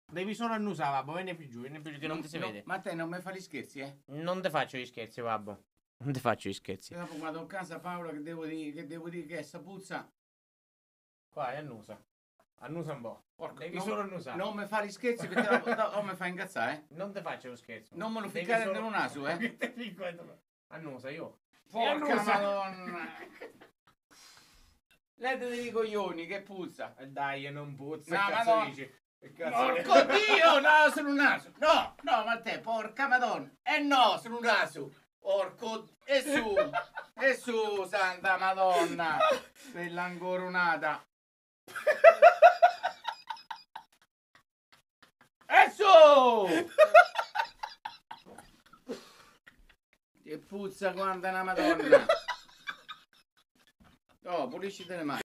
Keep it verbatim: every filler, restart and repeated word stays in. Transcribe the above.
Devi solo annusare, babbo, vieni più giù, vieni più giù che non ti si No, vede. ma te non mi fa gli scherzi, eh? Non ti faccio gli scherzi, babbo. Non ti faccio gli scherzi. E dopo quando a casa Paola che devo dire che devo dire che è sta puzza. Vai, annusa. Annusa un po'. Porca, Devi non, solo annusare. non mi fa gli scherzi perché dopo, dopo mi fa incazzare, eh? Non ti faccio lo scherzo. Non me lo Devi ficcare solo- dentro il naso, eh? Che te ficco dentro- Annusa io. Porca annusa. madonna! Lei te dei coglioni, che puzza! Eh, Dai, non puzza, No, che cazzo madonna. dici? Che cazzo dici? Porco Dio, no, sono un naso! No, no, ma te, porca madonna! Eh no, sono un naso! Porco... E su! E su, santa madonna! Bella incoronata! E su! Che puzza quanta una madonna! Oh, pulisci le mani!